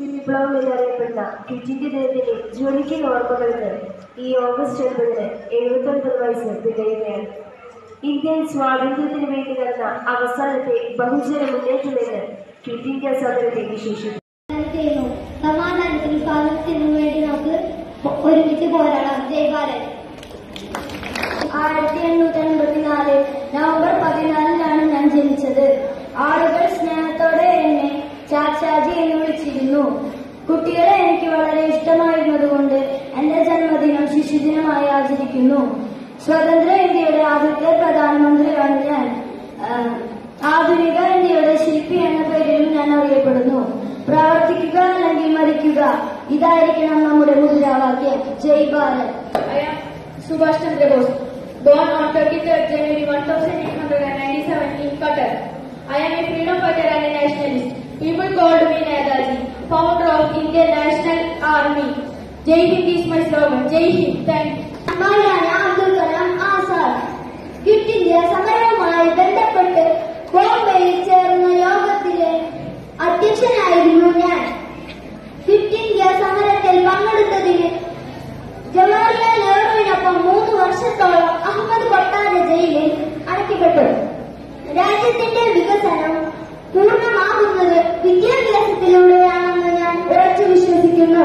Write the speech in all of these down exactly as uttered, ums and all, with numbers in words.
വിപ്ലവം എന്നറിയപ്പെടുന്ന ക്വിറ്റിന്റെ ദിനത്തിന്റെ ജ്വലിക്കുന്ന ഓർമ്മകൾക്ക് ഈ ഓഗസ്റ്റ് ഒൻപതിന് എഴുപത്തൊൻപത് വയസ്സ് തികയുകയാണ്. ഇന്ത്യൻ സ്വാതന്ത്ര്യത്തിന് വേണ്ടി നടന്ന അവസാനത്തെ ബഹുജന മുന്നേറ്റമെന്ന് ക്വിറ്റ് ഇന്ത്യ സമരത്തെ വിശേഷിപ്പിച്ചു. സമാധാനത്തിന് സ്വാതന്ത്ര്യത്തിനു വേണ്ടി നമുക്ക് ഒരുമിച്ച് പോരാടാം. ജയ് ഭാരത്. ആയിരത്തി എണ്ണൂറ്റി എൺപത്തിനാല് നവംബർ പതിനാലിനാണ് ഞാൻ ജനിച്ചത്. ആളുകൾ സ്നേഹത്തോടെ എന്നെ ചാച്ചാജി എന്ന് വിളിച്ചിരുന്നു. കുട്ടികളെ എനിക്ക് വളരെ ഇഷ്ടമായിരുന്നതുകൊണ്ട് എന്റെ ജന്മദിനം ശിശുദിനമായി ആചരിക്കുന്നു. സ്വതന്ത്ര ഇന്ത്യയുടെ ആദ്യത്തെ പ്രധാനമന്ത്രിയാണ് ഞാൻ. ആധുനിക ഇന്ത്യയുടെ ശില്പി എന്ന പേരിലും ഞാൻ അറിയപ്പെടുന്നു. പ്രവർത്തിക്കുക അല്ലെങ്കിൽ മരിക്കുക, ഇതായിരിക്കണം നമ്മുടെ മുദ്രാവാക്യം. Jai Bharat. Subhash Chandrabose, born on twenty-third January eighteen ninety-seven in Qatar. I am a freedom fighter and a nationalist. People called me Netaji, founder of Indian National Army. Jai Hind is my slogan. Jai Hind. Thank you. Maulana Abdul Kalam Azad. Quit India സമരവുമായി ബന്ധപ്പെട്ട് ബോംബെയിൽ ചേർന്ന യോഗത്തിലെ അധ്യക്ഷനായിരുന്നു ഞാൻ. Quit India സമരത്തിൽ പങ്കെടുത്തതിന് ജവഹർലാൽ നെഹ്റുവിനൊപ്പം മൂന്ന് വർഷത്തോളം അഹമ്മദ് കൊട്ടാര ജയിലിൽ അടയ്ക്കപ്പെട്ടു. രാജ്യത്തിന്റെ വികസനം പൂർണ്ണമാകുന്നത് വിദ്യാഭ്യാസത്തിലൂടെയാണെന്ന് ഞാൻ ഉറച്ചു വിശ്വസിക്കുന്നു.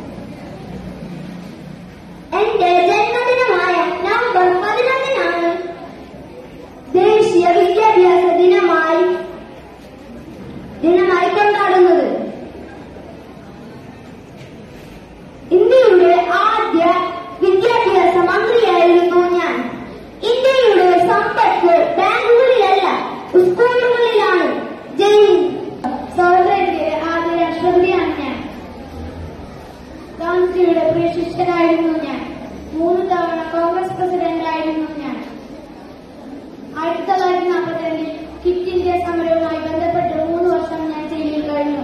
എന്റെ ജന്മദിനമായ നവംബർ പതിനൊന്നിനാണ് ദേശീയ വിദ്യാഭ്യാസ ദിനമായി ദിനമായി കൊണ്ടാടുന്നത്. ഇന്ത്യയുടെ ആദ്യ വിദ്യാഭ്യാസ മന്ത്രിയായിരുന്നു ഞാൻ. ഇന്ത്യയുടെ സമ്പത്ത് ബാങ്കുകളിലല്ല, സ്കൂളുകളിലാണ്. ജയ് സ്വാതന്ത്ര്യ ഇന്ത്യയുടെ ആദ്യ രാഷ്ട്രപതിയാണ് ഞാൻ. ഗാന്ധിജിയുടെ പ്രിയ ശിഷ്യനായിരുന്നു ഞാൻ. മൂന്ന് തവണ കോൺഗ്രസ് പ്രസിഡന്റ് ആയിരുന്നു ഞാൻ. ആയിരത്തി തൊള്ളായിരത്തി നാൽപ്പത്തി രണ്ടിൽ ക്വിറ്റ് ഇന്ത്യ സമരവുമായി ബന്ധപ്പെട്ട് മൂന്ന് വർഷം ഞാൻ ജയിലിൽ കഴിഞ്ഞു.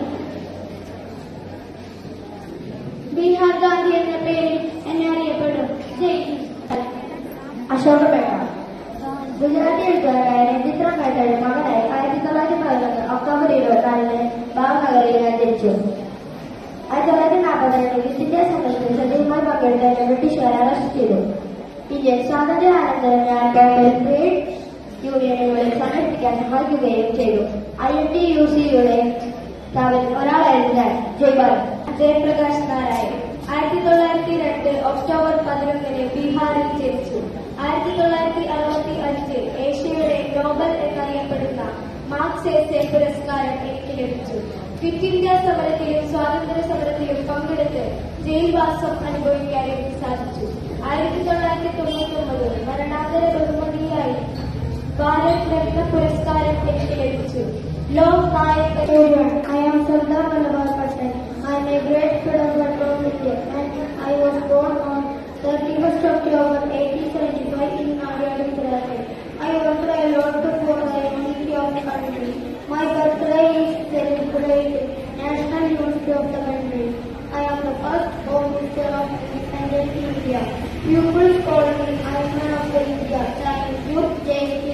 ബീഹാർ ഗാന്ധി എന്ന പേരിൽ എന്നെ അറിയപ്പെടും. ജയ് ഹിന്ദ്. അശോകപേട്ട. ഗുജറാത്തി എഴുത്തുകാരായ രഞ്ജിത്ര മേത്തയുടെ മകനായി ആയിരത്തി തൊള്ളായിരത്തി പതിനൊന്ന് ഒക്ടോബർ ഇരുപത്തിനാലിന് ഭാവനഗറിൽ ഞാൻ ജനിച്ചു. ആയിരത്തി തൊള്ളായിരത്തി നാൽപ്പത്തിരണ്ട് ക്വിറ്റ് ഇന്ത്യ സമരത്തിൽ സജീവമായി പങ്കെടുത്ത ബ്രിട്ടീഷുകാരെ അറസ്റ്റ് ചെയ്തു. ഇന്ത്യൻ സ്വാതന്ത്ര്യാനന്തരം ഞാൻ ബോംബെയിൽ ട്രേഡ് യൂണിയനുകളെ സംഘടിപ്പിക്കാൻ സഹായിക്കുകയും ചെയ്തു. ഐ എൻ ടി യു സിയുടെ സ്ഥാപനം ഒരാളായിരുന്നു ഞാൻ. ജയ് ഭാരത്. ജയപ്രകാശ് നാരായൺ. ആയിരത്തി തൊള്ളായിരത്തി രണ്ട് ഒക്ടോബർ പതിനൊന്നിന് ബീഹാറിൽ ജനിച്ചു. ആയിരത്തി തൊള്ളായിരത്തി അറുപത്തി അഞ്ച് ഏഷ്യയുടെ നോബൽ എന്നറിയപ്പെടുന്ന മാർക്സേസെ പുരസ്കാരം എനിക്ക് ലഭിച്ചു. ക്വിറ്റ് ഇന്ത്യ സമരത്തിലും സ്വാതന്ത്ര്യ സമരത്തിലും പങ്കെടുത്ത് ജയിൽവാസം അനുഭവിക്കാൻ എനിക്ക് സാധിച്ചു. ആയിരത്തി തൊള്ളായിരത്തി തൊണ്ണൂറ്റി ഒമ്പത് മരണാന്തര ബഹുമതിയായി ഭാരത് രത്ന പുരസ്കാരം എനിക്ക് ലഭിച്ചു. ലോക് Nayak. I am Sardar Vallabhbhai Patel. I am a great freedom fighter of India and I was born on thirty-first October eighteen seventy-five in Nadia, Gujarat. I want a lot for the unity of the country. My birthday is celebrated National Unity of the country. I am the first Home Minister of independent India. People call me I am man of the India. Thank you. Jai Hind.